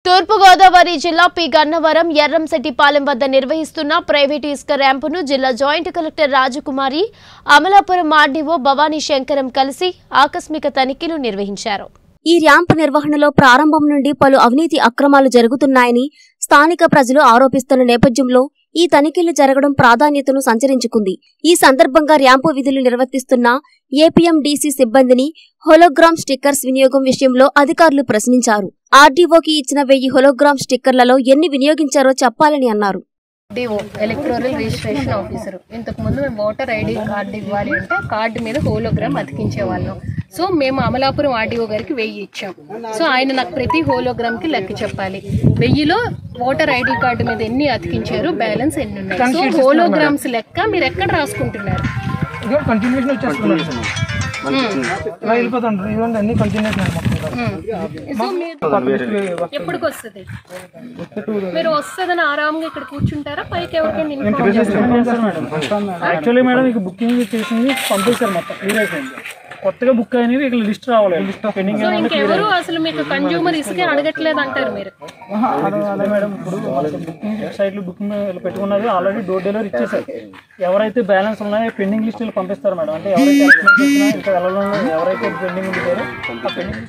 తూర్పుగోదావరి జిల్లా పి గన్నవరం ఎర్రంశెట్టిపాలెం వద్ద నిర్వహిస్తున్న ప్రైవేటు ఇసుక ర్యాంపును జిల్లా joint collector Rajakumari, Amalapuram RDO Bhavani Shankaram కలిసి ఆకస్మిక తనిఖీలు నిర్వహించారు. ఈ ర్యాంపు నిర్వహణలో ప్రారంభం నుండి పలు అవినీతి అక్రమాలు జరుగుతున్నాయని స్థానిక ప్రజలు ఆరోపిస్తున్న నేపథ్యంలో ఈ తనిఖీలు జరగడం ప్రాధాన్యతను సంచరించుకుంది. ఈ సందర్భంగా ర్యాంపు విధులు నిర్వర్తిస్తున్న ఏపీఎండీసీ సిబ్బందిని హోలోగ్రామ్ స్టిక్కర్స్ వినియోగం విషయంలో అధికారులు ప్రశ్నించారు. ఆర్డీఓకి ఇచ్చిన 1000 హోలోగ్రామ్ స్టిక్కర్లలో ఎన్ని వినియోగించారో చెప్పాలని అన్నారు. ఎలక్టోరల్ రిజిస్ట్రేషన్ ఆఫీసర్ ఇంతకు ముందు మేము ఓటర్ ఐడి కార్డు ఇవ్వాలి అంటే కార్డు మీద హోలోగ్రామ్ అతికించే వాళ్ళం. సో మేము అమలాపురం ఆర్డీఓ గారికి 1000 ఇచ్చాం. సో ఆయన నాకు ప్రతి హోలోగ్రామ్ కి లెక్క చెప్పాలి. 1000లో ఓటర్ ఐడి కార్డు మీద ఎన్ని అతికించారు, బ్యాలెన్స్ ఎన్ని ఉన్నాయి. సో హోలోగ్రామ్స్ లెక్క మీరు ఎక్కడ రాసుకుంటున్నారు? ఎప్పటికి వస్తుంది? మీరు వస్తుందని ఆరాంగా ఇక్కడ కూర్చుంటారా? పైకి ఎవరికైనా ఇన్ఫార్మ్ చేస్తారా? యాక్చువల్లీ మేడం ఇక బుకింగ్ చేసింది పంపిస్తారు, మొత్తం క్లియర్ అయిపోయింది. కొత్తగా బుక్ అయినవి ఇక్కడ లిస్ట్ రావాలి. ఇంకెవరు అసలు మీకు కన్జ్యూమర్ ఇసుకే అడగట్లేదు అంటారు మీరు? అదే మేడం, ఇప్పుడు బుకింగ్ సైట్లు బుకింగ్ పెట్టుకున్నది ఆల్రెడీ డోర్ డెలివరీ ఇచ్చేసారు. ఎవరైతే బ్యాలెన్స్ ఉన్నాయో పెండింగ్ లిస్టులు పంపిస్తారు మేడం. అంటే ఎవరైతే ఇంకా ఎవరైతే పెండింగ్ ఉంటారో ఆ పెండింగ్